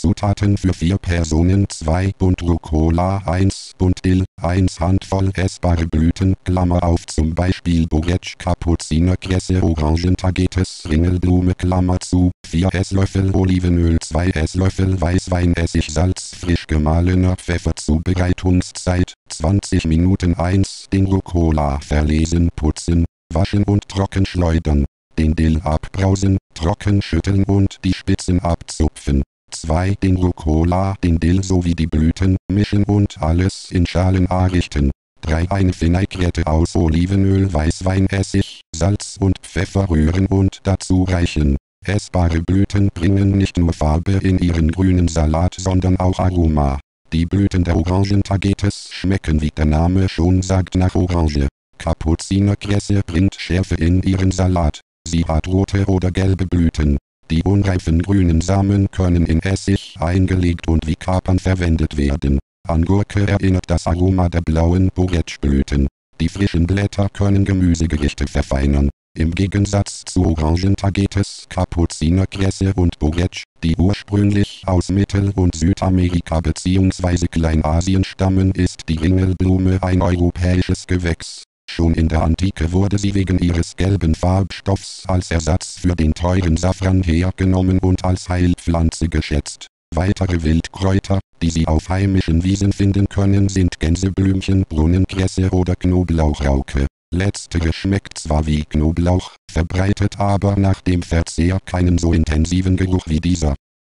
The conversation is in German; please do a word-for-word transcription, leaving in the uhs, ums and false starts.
Zutaten für vier Personen zwei Bund Rucola eins Bund Dill eins Handvoll essbare Blüten Klammer auf zum Beispiel Borretsch Kapuzinerkresse Orangentagetes Ringelblume Klammer zu vier Esslöffel Olivenöl zwei Esslöffel Weißweinessig Salz frisch gemahlener Pfeffer Zubereitungszeit zwanzig Minuten eins Den Rucola verlesen putzen, waschen und trocken schleudern. Den Dill abbrausen, trocken schütteln und die Spitzen abzupfen. zwei Den Rucola, den Dill sowie die Blüten mischen und alles in Schalen anrichten. drei Eine Vinaigrette aus Olivenöl, Weißweinessig, Salz und Pfeffer rühren und dazu reichen. Essbare Blüten bringen nicht nur Farbe in ihren grünen Salat, sondern auch Aroma. Die Blüten der Orangentagetes schmecken, wie der Name schon sagt, nach Orange. Kapuzinerkresse bringt Schärfe in ihren Salat. Sie hat rote oder gelbe Blüten. Die unreifen grünen Samen können in Essig eingelegt und wie Kapern verwendet werden. An Gurke erinnert das Aroma der blauen Borretschblüten. Die frischen Blätter können Gemüsegerichte verfeinern. Im Gegensatz zu Orangentagetes, Kapuzinerkresse und Borretsch, die ursprünglich aus Mittel- und Südamerika bzw. Kleinasien stammen, ist die Ringelblume ein europäisches Gewächs. Schon in der Antike wurde sie wegen ihres gelben Farbstoffs als Ersatz für den teuren Safran hergenommen und als Heilpflanze geschätzt. Weitere Wildkräuter, die Sie auf heimischen Wiesen finden können, sind Gänseblümchen, Brunnenkresse oder Knoblauchrauke. Letztere schmeckt zwar wie Knoblauch, verbreitet aber nach dem Verzehr keinen so intensiven Geruch wie dieser.